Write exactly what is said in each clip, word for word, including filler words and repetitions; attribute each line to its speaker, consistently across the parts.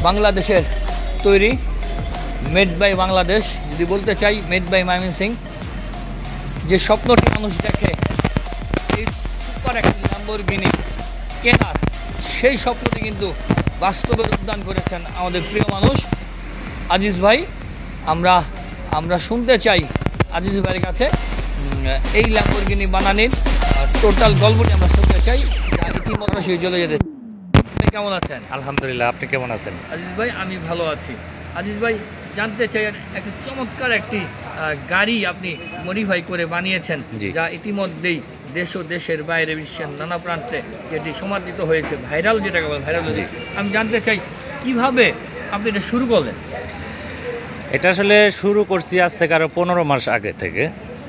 Speaker 1: বাংলাদেশের তৈরি, made by Bangladesh, যদি বলতে চাই মেড বাই ময়মনসিং। যে স্বপ্নটি মানুষ দেখে এই সুপার একটি ল্যাম্বরগিনি কেনার, সেই স্বপ্নটি কিন্তু বাস্তবে রূপদান করেছেন আমাদের প্রিয় মানুষ আজিজ ভাই। আমরা আমরা শুনতে চাই আজিজ ভাইয়ের কাছে এই ল্যাম্বরগিনি বানানির টোটাল গল্পটি আমরা শুনতে চাই, যা ইতিমধ্যে সেই চলে যেতে। কেমন আছেন?
Speaker 2: আলহামদুলিল্লাহ, আপনি কেমন আছেন?
Speaker 1: আজিজ ভাই আমি ভালো আছি। আজিজ ভাই জানতে চাই, একটা চমৎকার একটি গাড়ি আপনি মডিফাই করে বানিয়েছেন, যা ইতিমধ্যেই দেশ ও দেশের বাইরে বিশ্বের নানা প্রান্তে যেটি সমাদৃত হয়েছে, ভাইরাল যেটাকে বলে ভাইরাল হয়েছে। আমি জানতে চাই কিভাবে আপনি এটা শুরু করলেন?
Speaker 2: এটা আসলে শুরু করছি আজ থেকে আরও পনেরো মাস আগে থেকে।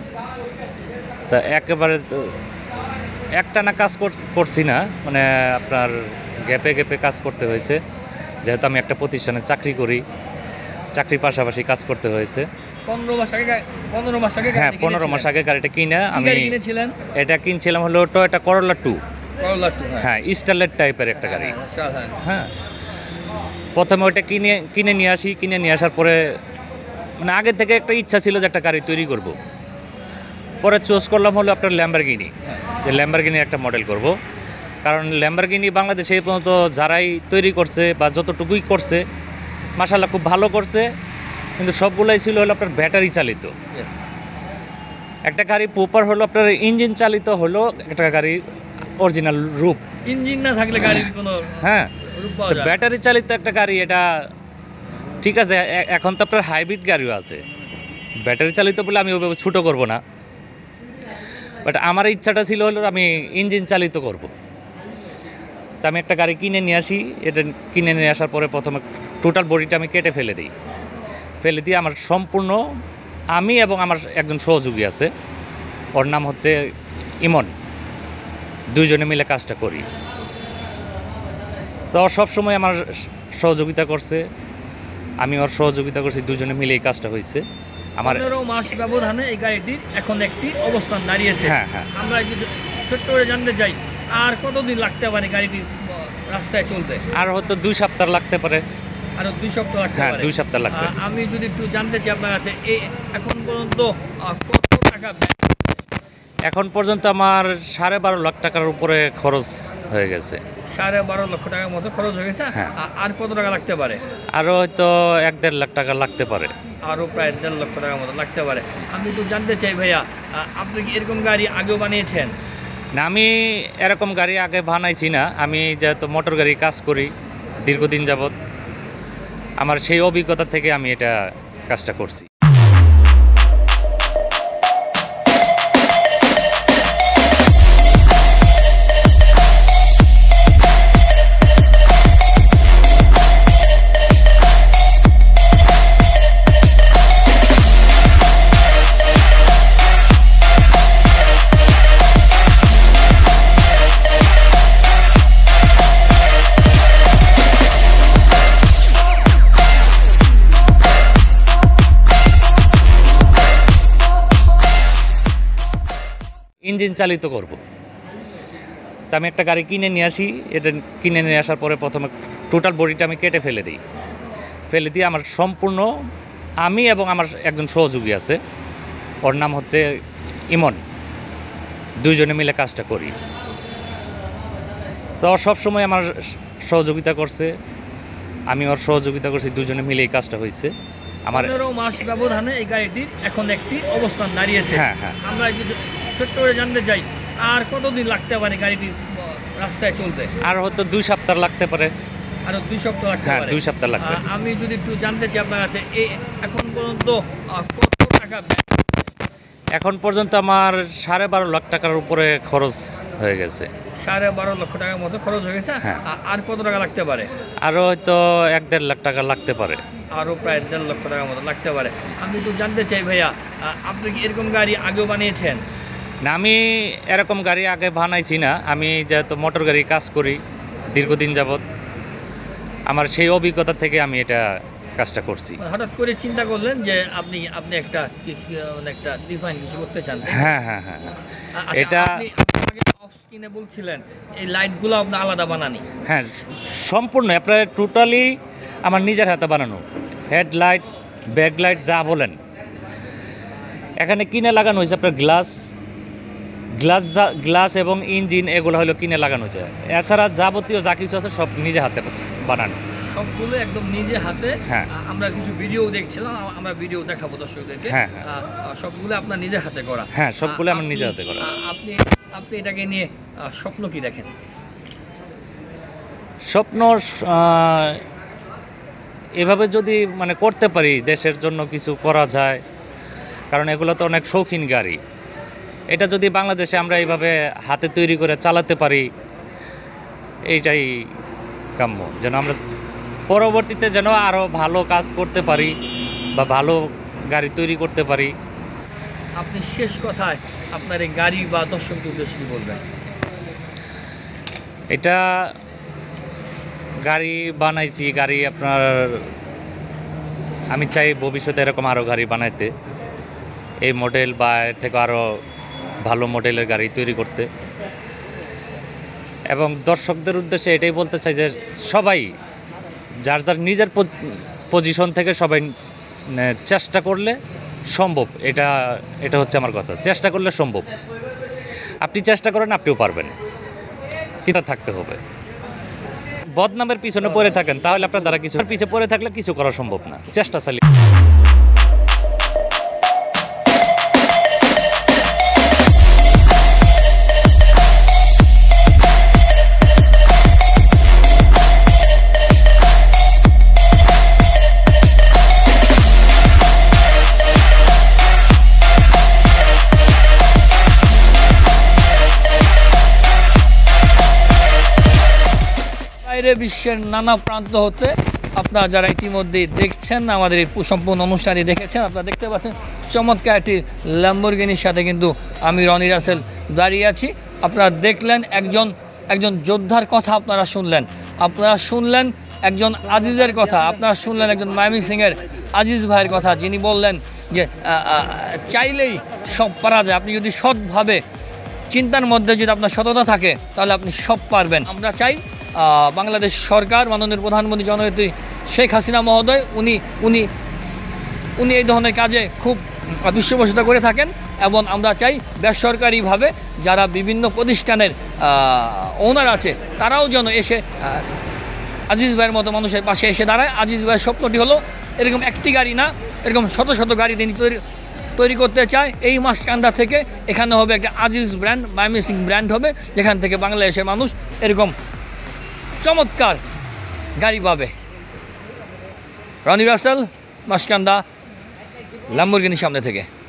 Speaker 2: তা একেবারে তো একটানা কাজ করছি না, মানে আপনার গ্যাপে গ্যাপে কাজ করতে হয়েছে, যেহেতু আমি একটা প্রতিষ্ঠানে চাকরি করি, চাকরির পাশাপাশি কাজ করতে হয়েছে।
Speaker 1: পনেরো মাস আগে পনেরো মাস আগে
Speaker 2: হ্যাঁ পনেরো মাস আগে গাড়িটা কিনে আমি
Speaker 1: কিনেছিলেন।
Speaker 2: এটা কিনছিলাম হলো Toyota Corolla two.
Speaker 1: Corolla two,
Speaker 2: হ্যাঁ, স্টারলেট টাইপের একটা গাড়ি।
Speaker 1: হ্যাঁ,
Speaker 2: হ্যাঁ প্রথমে ওইটা কিনে কিনে নিয়ে আসি, কিনে নিয়ে আসার পরে মানে আগে থেকে একটা ইচ্ছা ছিল যে একটা গাড়ি তৈরি করব। পরে চুজ করলাম হলো আপনার ল্যাম্বরগিনি, যে ল্যাম্বরগিনি একটা মডেল করব। কারণ ল্যাম্বরগিনি বাংলাদেশে এই পর্যন্ত যারাই তৈরি করছে বা যতটুকুই করছে মাশাআল্লাহ খুব ভালো করছে, কিন্তু সবগুলাই ছিল হলো আপনার ব্যাটারি চালিত। একটা গাড়ি প্রপার হলো আপনার ইঞ্জিন চালিত হলো একটা গাড়ির অরিজিনাল রূপ।
Speaker 1: ইঞ্জিন না থাকলে গাড়ির কোনো
Speaker 2: হ্যাঁ ব্যাটারি চালিত একটা গাড়ি, এটা ঠিক আছে। এখন তো আপনার হাইব্রিড গাড়িও আছে, ব্যাটারি চালিত বলে আমি ওইভাবে ছোটো করবো না, বাট আমার ইচ্ছাটা ছিল হলো আমি ইঞ্জিন চালিত করব। তা আমি একটা গাড়ি কিনে নিয়ে আসি। এটা কিনে নিয়ে আসার পরে প্রথমে টোটাল বডিটা আমি কেটে ফেলে দিই। ফেলে দিয়ে আমার সম্পূর্ণ আমি এবং আমার একজন সহযোগী আছে, ওর নাম হচ্ছে ইমন, দুইজনে মিলে কাজটা করি। তো ওর সবসময় আমার সহযোগিতা করছে, আমি ওর সহযোগিতা করছি, দুজনে মিলে এই কাজটা হয়েছে। আমার
Speaker 1: পনেরো মাস ব্যবধানে এই গাড়িটির এখন একটি অবস্থান দাঁড়িয়েছে।
Speaker 2: হ্যাঁ হ্যাঁ
Speaker 1: আমরা যদি ছোট্ট করে জানতে চাই, আর কতদিন লাগতে পারে গাড়িটি রাস্তায় চলতে? আর
Speaker 2: হয়তো দুই সপ্তাহ লাগতে পারে।
Speaker 1: আরো দুই সপ্তাহ লাগতে
Speaker 2: হ্যাঁ
Speaker 1: পারে।
Speaker 2: দুই সপ্তাহ লাগবে।
Speaker 1: আমি যদি একটু জানতে চাই আপনার কাছে, এই এখন পর্যন্ত কত টাকা?
Speaker 2: এখন পর্যন্ত আমার সাড়ে বারো লাখ টাকার উপরে খরচ হয়ে গেছে।
Speaker 1: সাড়ে বারো লক্ষ টাকার মতো খরচ হয়ে গেছে। আর কত টাকা লাগতে পারে?
Speaker 2: আরও হয়তো এক দেড় লাখ টাকা লাগতে পারে।
Speaker 1: আরও প্রায় দেড় লক্ষ টাকার মতো লাগতে পারে। আমি একটু জানতে চাই ভাইয়া, আপনি কি এরকম গাড়ি আগেও বানিয়েছেন?
Speaker 2: না, আমি এরকম গাড়ি আগে বানাইছি না। আমি যেহেতু মোটর গাড়ি কাজ করি দীর্ঘদিন যাবৎ, আমার সেই অভিজ্ঞতা থেকে আমি এটা কাজটা করছি। ইঞ্জিন চালিত করব। তা আমি একটা গাড়ি কিনে নিয়ে আসি। এটা কিনে নিয়ে আসার পরে প্রথমে টোটাল বডিটা আমি কেটে ফেলে দিই। ফেলে দিয়ে আমার সম্পূর্ণ আমি এবং আমার একজন সহযোগী আছে, ওর নাম হচ্ছে ইমন, দুইজনে মিলে কাজটা করি। তো ওর সবসময় আমার সহযোগিতা করছে, আমি ওর সহযোগিতা করছি, দুজনে মিলে এই কাজটা হয়েছে। আমার
Speaker 1: পনেরো মাস ব্যবধানে এই গাড়িটির এখন একটি অবস্থান দাঁড়িয়েছে।
Speaker 2: হ্যাঁ হ্যাঁ
Speaker 1: আমরা যদি ছোট্ট করে জানতে চাই, আর কতদিন লাগতে পারে গাড়িটি রাস্তায় চলতে? আর
Speaker 2: হয়তো দুই সপ্তাহ লাগতে পারে।
Speaker 1: আরো দুই সপ্তাহ লাগতে
Speaker 2: হ্যাঁ
Speaker 1: পারে।
Speaker 2: দুই সপ্তাহ লাগবে।
Speaker 1: আমি যদি একটু জানতে চাই আপনার কাছে, এই এখন পর্যন্ত কত টাকা?
Speaker 2: এখন পর্যন্ত আমার সাড়ে বারো লাখ টাকার উপরে খরচ হয়ে গেছে।
Speaker 1: সাড়ে বারো লক্ষ টাকার মতো খরচ হয়ে গেছে। আর কত টাকা লাগতে পারে?
Speaker 2: আরও হয়তো এক দেড় লাখ টাকা লাগতে পারে।
Speaker 1: আরও প্রায় দেড় লক্ষ টাকার মতো লাগতে পারে। আমি একটু জানতে চাই ভাইয়া, আপনি কি এরকম গাড়ি আগেও বানিয়েছেন?
Speaker 2: না, আমি এরকম গাড়ি আগে বানাইছি না। আমি যেহেতু মোটর গাড়ি কাজ করি দীর্ঘদিন যাবৎ, আমার সেই অভিজ্ঞতা থেকে আমি এটা কাজটা করছি।
Speaker 1: হঠাৎ করে চিন্তা করলেন যে আপনি আপনি একটা একটা ডিফাইন কিছু করতে চান?
Speaker 2: হ্যাঁ হ্যাঁ হ্যাঁ এটা
Speaker 1: অফ স্ক্রিনে বলছিলেন এই লাইটগুলো আপনি আলাদা বানানি?
Speaker 2: হ্যাঁ সম্পূর্ণ আপনার টোটালি আমার নিজের হাতে বানানো, হেডলাইট ব্যাকলাইট যা বলেন। এখানে কিনে লাগানো হয়েছে আপনার গ্লাস গ্লাস যা গ্লাস এবং ইঞ্জিন এগুলো হলো কিনে লাগানো হয়েছে। এছাড়া যাবতীয় যা কিছু আছে সব নিজে হাতে বানানো,
Speaker 1: সবগুলো একদম নিজে হাতে।
Speaker 2: হ্যাঁ,
Speaker 1: আমরা কিছু ভিডিও দেখছিলাম, আমরা ভিডিও দেখাবো দর্শকদেরকে।
Speaker 2: হ্যাঁ,
Speaker 1: সবগুলো আপনার নিজে হাতে করা।
Speaker 2: হ্যাঁ, সবগুলো আমার নিজে হাতে করা।
Speaker 1: আপনি আপনি এটাকে নিয়ে স্বপ্ন কি দেখেন?
Speaker 2: স্বপ্ন এভাবে যদি মানে করতে পারি, দেশের জন্য কিছু করা যায়, কারণ এগুলো তো অনেক শৌখিন গাড়ি। এটা যদি বাংলাদেশে আমরা এইভাবে হাতে তৈরি করে চালাতে পারি, এইটাই কাম্য, যেন আমরা পরবর্তীতে যেন আরও ভালো কাজ করতে পারি বা ভালো গাড়ি তৈরি করতে পারি।
Speaker 1: আপনি শেষ কথায় আপনার এই গাড়ি বা দর্শকদের উদ্দেশ্যে কি বলবেন?
Speaker 2: এটা গাড়ি বানাইছি, গাড়ি আপনার আমি চাই ভবিষ্যতে এরকম আরও গাড়ি বানাইতে, এই মডেল বা এর থেকে আরও ভালো মডেলের গাড়ি তৈরি করতে। এবং দর্শকদের উদ্দেশ্যে এটাই বলতে চাই যে সবাই যার যার নিজের পজিশন থেকে সবাই চেষ্টা করলে সম্ভব। এটা এটা হচ্ছে আমার কথা, চেষ্টা করলে সম্ভব। আপনি চেষ্টা করেন, আপনিও পারবেন, কিন্তু থাকতে হবে। বদনামের পিছনে পড়ে থাকেন তাহলে আপনার দ্বারা কিছু, পিছিয়ে পড়ে থাকলে কিছু করা সম্ভব না। চেষ্টা চালিয়ে
Speaker 1: বিশ্বের নানা প্রান্ত হতে আপনারা যারা ইতিমধ্যে দেখছেন, আমাদের এই সম্পূর্ণ অনুষ্ঠানটি দেখেছেন, আপনারা দেখতে পাচ্ছেন চমৎকার একটি ল্যাম্বরগিনির সাথে কিন্তু আমি রনি রাসেল দাঁড়িয়ে আছি। আপনারা দেখলেন একজন একজন যোদ্ধার কথা, আপনারা শুনলেন আপনারা শুনলেন একজন আজিজের কথা, আপনারা শুনলেন একজন ময়মনসিংহের আজিজ ভাইয়ের কথা, যিনি বললেন যে চাইলেই সব পারা যায়। আপনি যদি সৎভাবে চিন্তার মধ্যে যদি আপনার সততা থাকে তাহলে আপনি সব পারবেন। আমরা চাই বাংলাদেশ সরকার, মাননীয় প্রধানমন্ত্রী জননেত্রী শেখ হাসিনা মহোদয়, উনি উনি উনি এই ধরনের কাজে খুব বিশ্ববসিত করে থাকেন। এবং আমরা চাই বেসরকারিভাবে যারা বিভিন্ন প্রতিষ্ঠানের ওনার আছে তারাও যেন এসে আজিজ ভাইয়ের মতো মানুষের পাশে এসে দাঁড়ায়। আজিজ ভাইয়ের স্বপ্নটি হলো এরকম একটি গাড়ি না, এরকম শত শত গাড়ি তিনি তৈরি তৈরি করতে চায়। এই মাসকান্দা থেকে এখানে হবে একটা আজিজ ব্র্যান্ড, মাইমেনসিং ব্র্যান্ড হবে, যেখান থেকে বাংলাদেশের মানুষ এরকম চমৎকার গাড়ি পাবে। রনি রাসেল, মাসকান্দা, ল্যাম্বরগিনির সামনে থেকে।